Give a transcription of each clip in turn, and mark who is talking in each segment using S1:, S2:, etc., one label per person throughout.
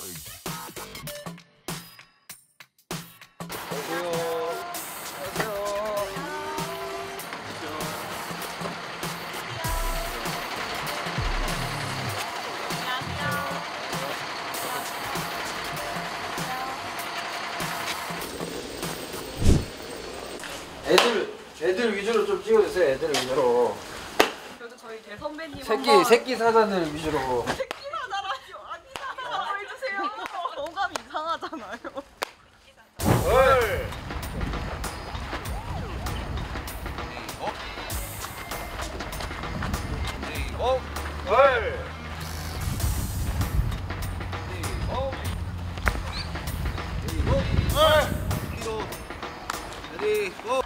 S1: 애들 위주로 좀 찍어주세요. 애들 위주로.
S2: 그래도 저희 대선배님
S1: 새끼 사자들 위주로.
S2: 새끼 사자라니요. 아니잖아요. 해주세요. 어감이 이상하잖아요.
S1: 헐. 헐.
S3: 레디 고!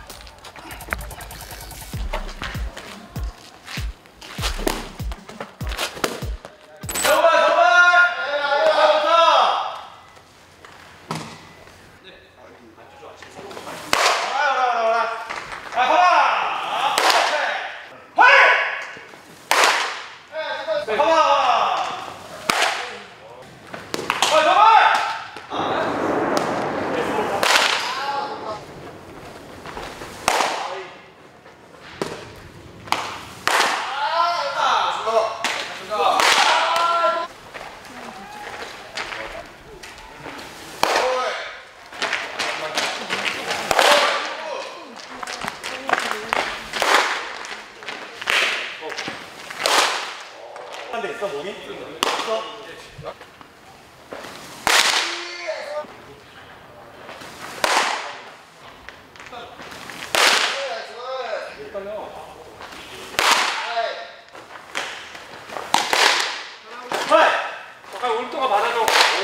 S4: 한 대 있어 몸이? 있어?
S1: 잠깐 울동가 받아줘.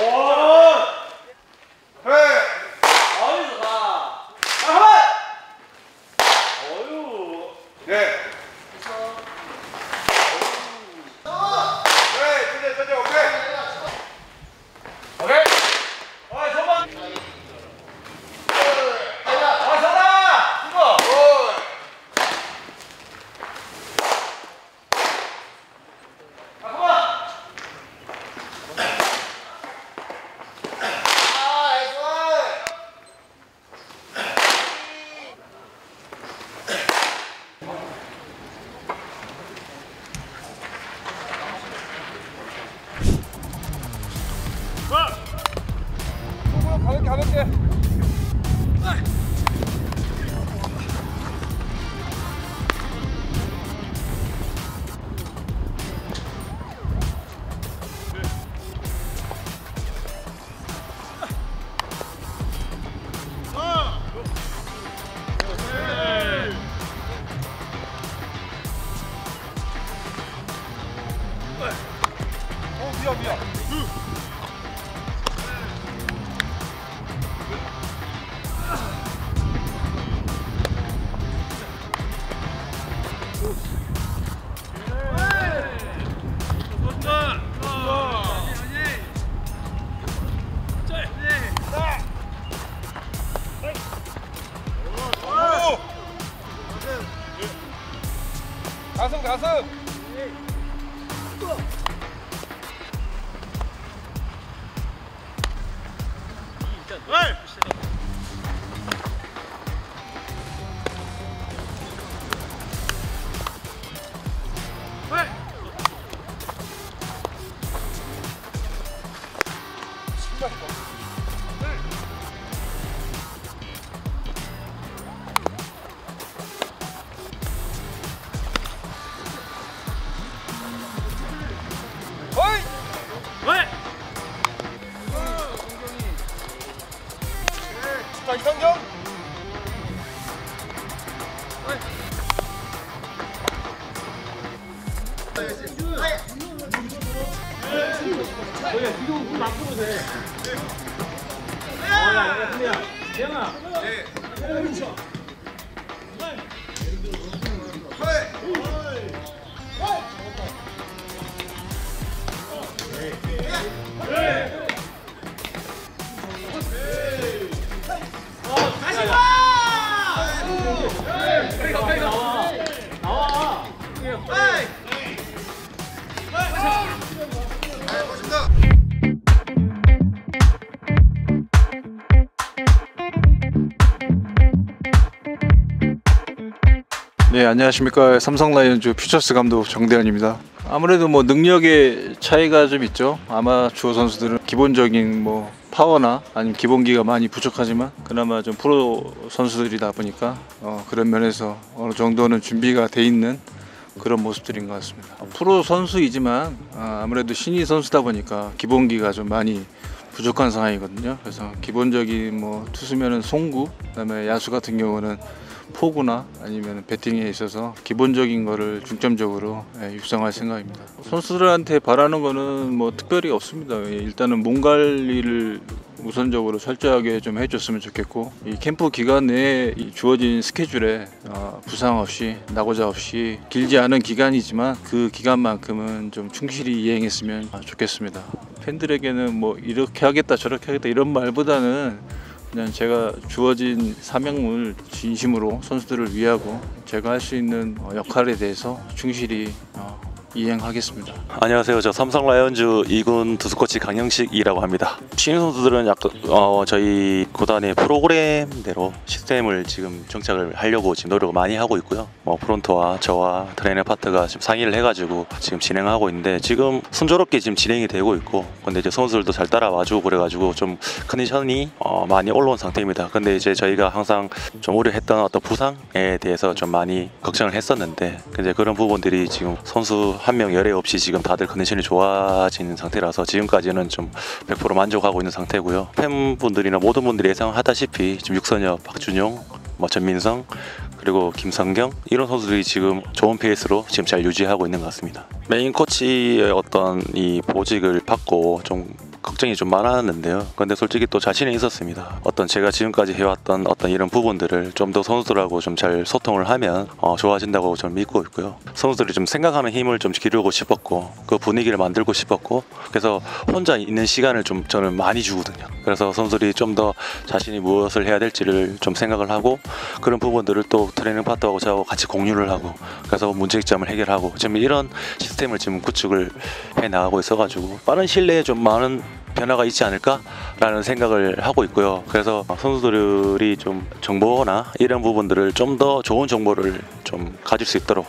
S1: 가볍게. 미안. 가슴. 자, 이상경. 저기야 지금 물 바꾸면 돼. 야, 근데야, 재영아.
S3: 나와. 네, 안녕하십니까. 삼성 라이온즈 퓨처스 감독 정대현입니다. 아무래도 뭐 능력의 차이가 좀 있죠. 아마추어 선수들은 기본적인 뭐 파워나 아니면 기본기가 많이 부족하지만 그나마 좀 프로 선수들이다 보니까 그런 면에서 어느 정도는 준비가 돼 있는 그런 모습들인 것 같습니다. 프로 선수이지만 아무래도 신인 선수다 보니까 기본기가 좀 많이 부족한 상황이거든요. 그래서 기본적인 뭐 투수면은 송구, 그다음에 야수 같은 경우는 포구나 아니면 배팅에 있어서 기본적인 거를 중점적으로 육성할 생각입니다. 선수들한테 바라는 거는 뭐 특별히 없습니다. 일단은 몸 관리를 우선적으로 철저하게 좀 해줬으면 좋겠고, 이 캠프 기간 내에 이 주어진 스케줄에 부상 없이 낙오자 없이 길지 않은 기간이지만 그 기간만큼은 좀 충실히 이행했으면 좋겠습니다. 팬들에게는 뭐 이렇게 하겠다 저렇게 하겠다 이런 말보다는 그냥 제가 주어진 사명을 진심으로 선수들을 위하고 제가 할 수 있는 역할에 대해서 충실히 이행하겠습니다.
S5: 안녕하세요. 저 삼성 라이온즈 2군 투수코치 강영식이라고 합니다. 신인 선수들은 약간 저희 구단의 프로그램대로 시스템을 지금 정착을 하려고 지금 노력을 많이 하고 있고요. 프론트와 저와 트레이너 파트가 지금 상의를 해가지고 지금 진행하고 있는데 지금 순조롭게 지금 진행이 되고 있고, 근데 이제 선수들도 잘 따라와주고 그래가지고 좀 컨디션이 많이 올라온 상태입니다. 근데 이제 저희가 항상 좀 우려했던 어떤 부상에 대해서 좀 많이 걱정을 했었는데, 이제 그런 부분들이 지금 선수 한 명 열애 없이 지금 다들 컨디션이 좋아지는 상태라서 지금까지는 좀 100% 만족하고 있는 상태고요. 팬분들이나 모든 분들이 예상하다시피 지금 육선엽, 박준용, 전민성, 그리고 김성경 이런 선수들이 지금 좋은 페이스로 지금 잘 유지하고 있는 것 같습니다. 메인 코치의 어떤 이 보직을 받고 좀 걱정이 좀 많았는데요. 근데 솔직히 또 자신이 있었습니다. 어떤 제가 지금까지 해왔던 어떤 이런 부분들을 좀 더 선수들하고 좀 잘 소통을 하면 좋아진다고 좀 믿고 있고요. 선수들이 좀 생각하는 힘을 좀 기르고 싶었고 그 분위기를 만들고 싶었고, 그래서 혼자 있는 시간을 좀 저는 많이 주거든요. 그래서 선수들이 좀 더 자신이 무엇을 해야 될지를 좀 생각을 하고, 그런 부분들을 또 트레이닝 파트하고 저하고 같이 공유를 하고, 그래서 문제점을 해결하고 지금 이런 시스템을 지금 구축을 해 나가고 있어가지고 빠른 시일 내에 좀 많은 변화가 있지 않을까라는 생각을 하고 있고요. 그래서 선수들이 좀 정보나 이런 부분들을 좀 더 좋은 정보를 좀 가질 수 있도록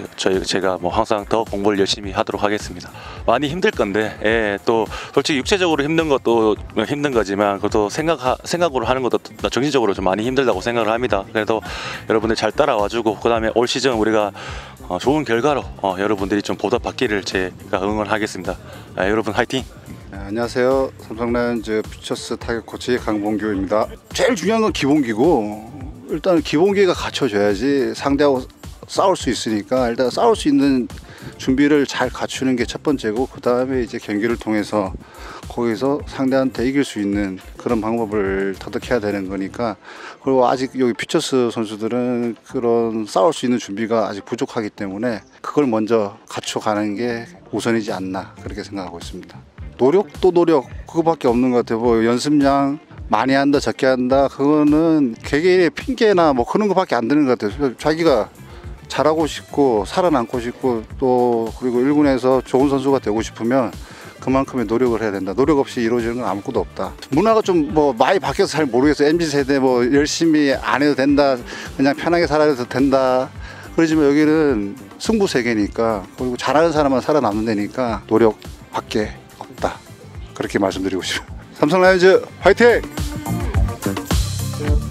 S5: 제가 뭐 항상 더 공부를 열심히 하도록 하겠습니다. 많이 힘들 건데 또 솔직히 육체적으로 힘든 것도 힘든 거지만 그것도 생각으로 하는 것도 정신적으로 좀 많이 힘들다고 생각을 합니다. 그래도 여러분들 잘 따라와주고 그다음에 올 시즌 우리가 좋은 결과로 여러분들이 좀 보답받기를 제가 응원하겠습니다. 여러분 화이팅!
S6: 안녕하세요. 삼성 라이온즈 퓨처스 타격 코치 강봉규입니다. 제일 중요한 건 기본기고, 일단 기본기가 갖춰져야지 상대하고 싸울 수 있으니까 일단 싸울 수 있는 준비를 잘 갖추는 게 첫 번째고, 그 다음에 이제 경기를 통해서 거기서 상대한테 이길 수 있는 그런 방법을 터득해야 되는 거니까. 그리고 아직 여기 퓨처스 선수들은 그런 싸울 수 있는 준비가 아직 부족하기 때문에 그걸 먼저 갖춰가는 게 우선이지 않나 그렇게 생각하고 있습니다. 노력도 노력 그거밖에 없는 것 같아요. 뭐 연습량 많이 한다 적게 한다 그거는 개개인의 핑계나 뭐 그런 거밖에 안 되는 것 같아요. 자기가 잘하고 싶고 살아남고 싶고 또 그리고 1군에서 좋은 선수가 되고 싶으면 그만큼의 노력을 해야 된다. 노력 없이 이루어지는 건 아무것도 없다. 문화가 좀 뭐 많이 바뀌어서 잘 모르겠어요. MZ세대 뭐 열심히 안 해도 된다, 그냥 편하게 살아도 된다 그러지만 여기는 승부 세계니까, 그리고 잘하는 사람만 살아남는 데니까 노력밖에 없다 그렇게 말씀드리고 싶어요. 삼성 라이온즈 화이팅!